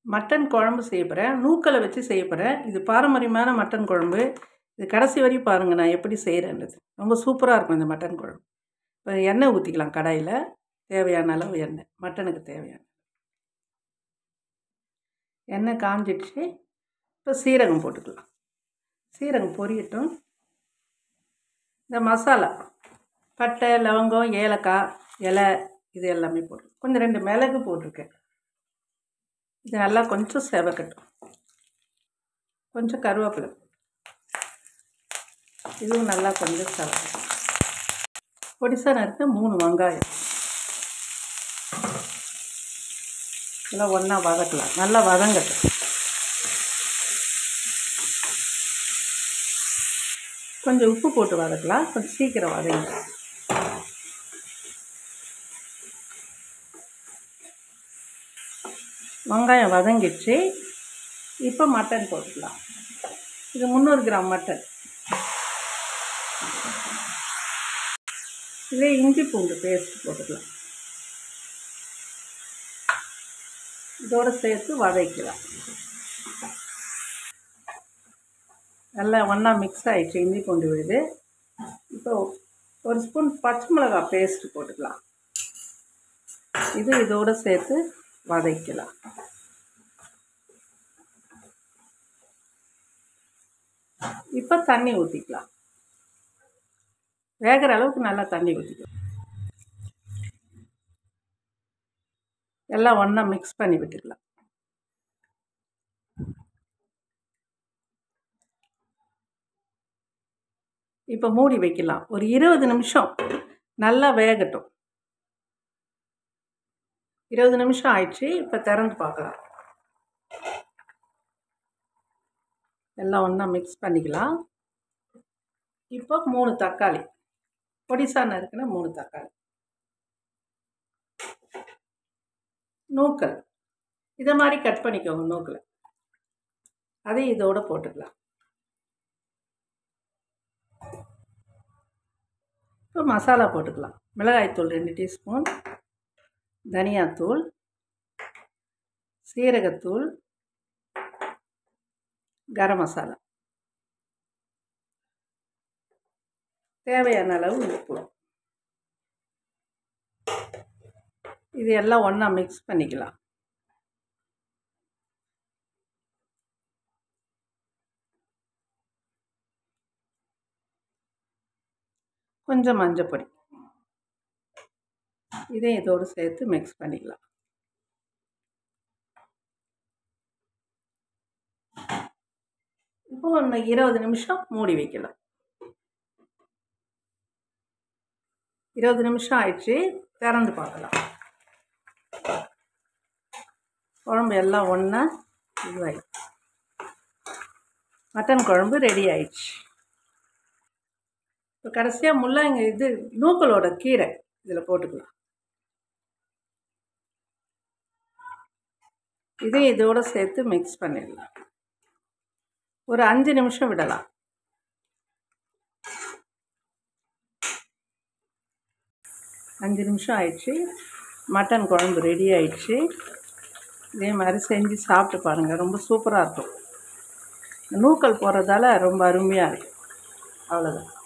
Mutton குழம்பு செய்ய போகிறேன். நூக்கலை வச்சு செய்ய போகிறேன். இது பாரம்பரியமான மட்டன் குழம்பு. இது கடைசி வரையும் பாருங்கள் நான் எப்படி செய்கிறேன்றது. ரொம்ப சூப்பராக இருக்கும் இந்த மட்டன் குழம்பு. இப்போ எண்ணெய் ஊற்றிக்கலாம் கடாயில். தேவையான அளவு எண்ணெய், மட்டனுக்கு தேவையான எண்ணெய் காஞ்சிடுச்சு. இப்போ சீரகம் போட்டுக்கலாம். சீரகம் பொரியட்டும். இந்த மசாலா பட்டை, லவங்கம், ஏலக்காய், இலை இது எல்லாமே போட்டு கொஞ்சம் 2 மிளகு போட்டிருக்கேன். இது நல்லா கொஞ்சம் செவக்கட்டும். கொஞ்சம் கருவேப்பிலை, இதுவும் நல்லா கொஞ்சம் செவக்கட்டும். பொடிசாக நறுக்க 3 வெங்காயம் எல்லாம் ஒன்றா வதக்கலாம். நல்லா வதங்கட்டும். கொஞ்சம் உப்பு போட்டு வதக்கலாம். கொஞ்சம் சீக்கிரம் வதங்க. வெங்காயம் வதங்கிடுச்சு. இப்போ மட்டன் போட்டுக்கலாம். இது 300 கிராம் மட்டன். இதே இஞ்சி பூண்டு பேஸ்ட் போட்டுக்கலாம். இதோடு சேர்த்து வதக்கலாம். நல்லா ஒன்றா மிக்ஸ் ஆகிடுச்சு. இஞ்சி பூண்டு விழுது. இப்போ 1 ஸ்பூன் பச்சை மிளகாய் பேஸ்ட்டு போட்டுக்கலாம். இதோடு சேர்த்து வதக்கலாம். இப்போ தண்ணி ஊற்றிக்கலாம். வேகிற அளவுக்கு நல்லா தண்ணி ஊற்றிக்கலாம். எல்லாம் ஒன்றா மிக்ஸ் பண்ணி விட்டுக்கலாம். இப்போ மூடி வைக்கலாம். ஒரு 20 நிமிஷம் நல்லா வேகட்டும். 20 நிமிஷம் ஆயிடுச்சு. இப்போ திறந்து பார்க்கலாம். எல்லாம் ஒன்றா மிக்ஸ் பண்ணிக்கலாம். இப்போ 3 தக்காளி பொடிசான இருக்குன்னா 3 தக்காளி, நூக்கல் இதை மாதிரி கட் பண்ணிக்கோங்க. நூக்கலை அதையும் இதோட போட்டுக்கலாம். இப்போ மசாலா போட்டுக்கலாம். மிளகாய்த்தூள் 2 டீஸ்பூன், தனியாத்தூள், சீரகத்தூள், கரம் மசாலா, தேவையான அளவு உப்பு. இது எல்லாம் ஒன்றா மிக்ஸ் பண்ணிக்கலாம். கொஞ்சம் மஞ்சள் பொடி, இதையும் இதோடு சேர்த்து மிக்ஸ் பண்ணிக்கலாம். இப்போ 20 நிமிஷம் மூடி வைக்கலாம். 20 நிமிஷம் ஆயிடுச்சு. திறந்து பார்க்கலாம். குழம்பு எல்லாம் ஒன்றா இதுவாகிடுச்சு. மட்டன் குழம்பு ரெடி ஆயிடுச்சு. இப்போ கடைசியாக முள்ளங்கி நூக்கலோட கீரை இதில் போட்டுக்கலாம். இதையும் இதோடு சேர்த்து மிக்ஸ் பண்ணிடலாம். ஒரு 5 நிமிஷம் விடலாம். அஞ்சு நிமிஷம் ஆயிடுச்சு. மட்டன் குழம்பு ரெடி ஆயிடுச்சு. இதே மாதிரி செஞ்சு சாப்பிட்டு பாருங்கள். ரொம்ப சூப்பராக இருக்கும். நூக்கல் போடுறதால ரொம்ப அருமையாக இருக்கும். அவ்வளோதான்.